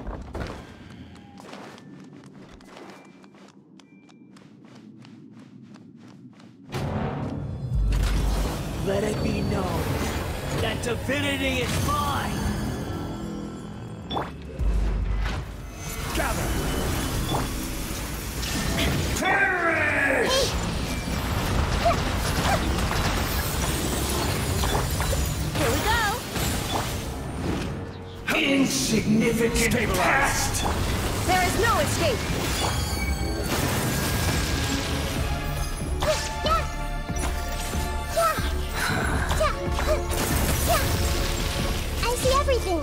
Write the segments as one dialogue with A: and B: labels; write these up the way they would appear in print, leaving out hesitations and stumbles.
A: Let it be known that divinity is mine!
B: Gather! Perish!
C: Here we go!
B: Insignificant past!
C: There is no escape!
D: I see everything.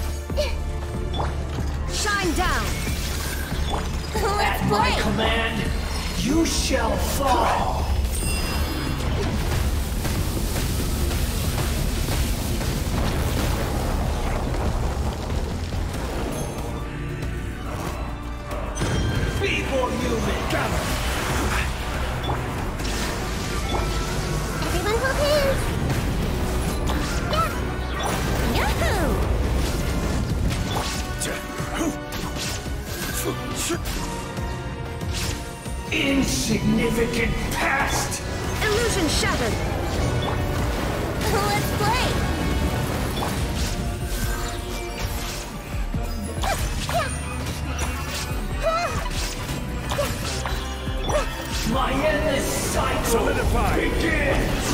C: Shine down! Let's
A: At my
C: play!
A: command, you shall fall! Feeble human!
B: Gather!
D: Everyone hold hands.
C: Yahoo!
B: Insignificant past!
C: Illusion shattered! Let's play!
A: My endless cycle
B: Solidify!
A: begins!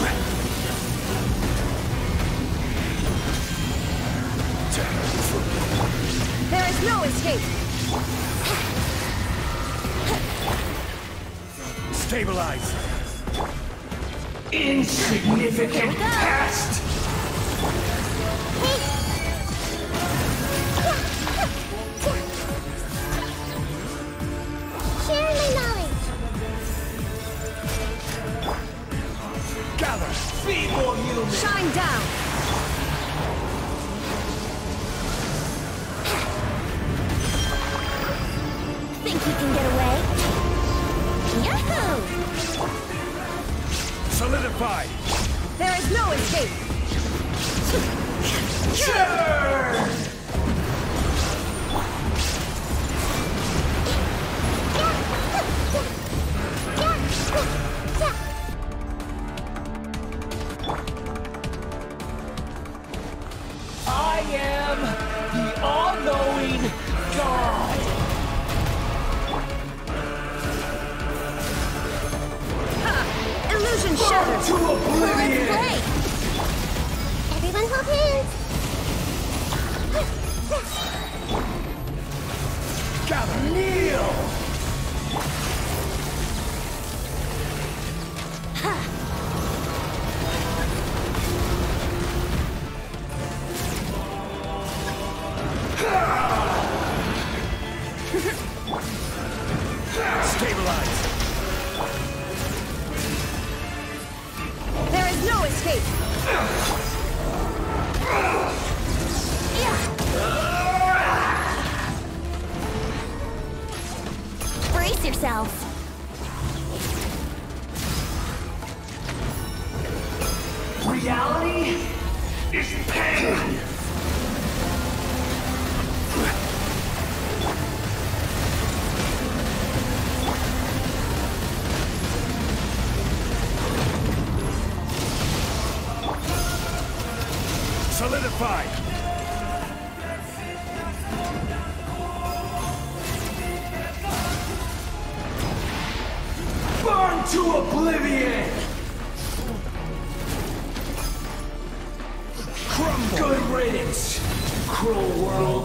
C: There is no escape!
B: Stabilize!
A: Insignificant past!
D: Share my knowledge.
B: Gather!
A: Feeble human!
C: Shine down! Think you can get away? Yahoo!
B: Solidify!
C: There is no escape!
A: Churn! I am the all-knowing God!
C: Ha! Illusion shattered!
A: To oblivion!
C: Let's play!
D: Everyone hold hands.
B: Gather!
A: Kneel!
B: Stabilize!
C: There is no escape! Brace yourself!
A: Reality is pain!
B: Solidify!
A: Burn to oblivion!
B: Crumble!
A: Good riddance, cruel world!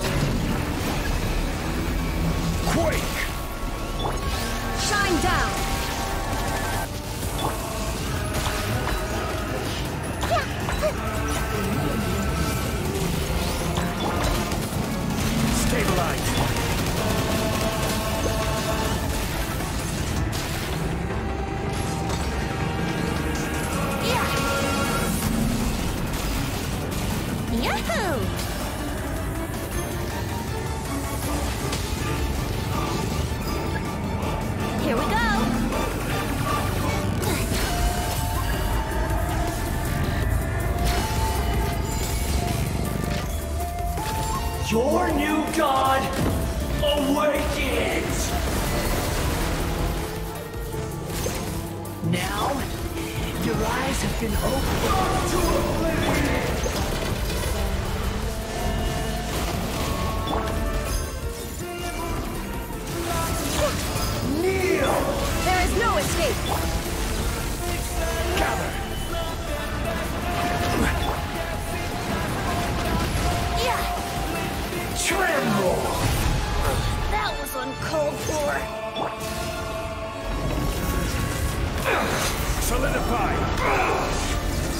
B: Quake!
C: Shine down!
B: Stabilize!
C: Yahoo! Here we go!
A: Your new god awakens! Now, your eyes have been opened to oblivion! Kneel!
C: There is no escape!
B: Gather!
C: Yeah!
A: Tremble!
C: That was uncalled for!
B: Solidify!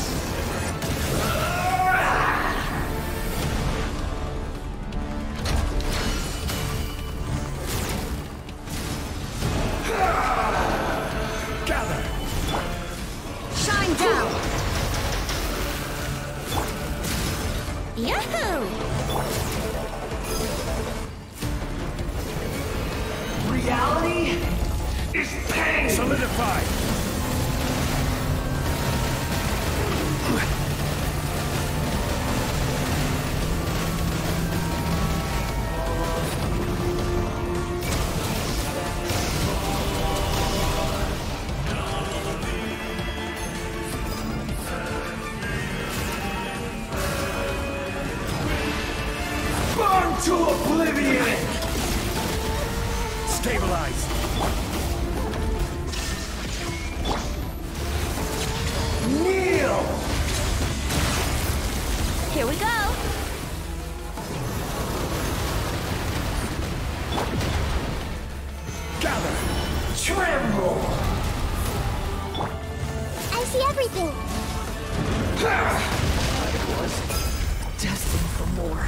B: Gather!
C: Shine down! Yahoo!
A: Reality is pain!
B: Solidify!
A: Burn to oblivion!
B: Stabilize!
A: Kneel!
C: Here we go!
B: Gather!
A: Tremble!
D: I see everything.
A: I was destined for more.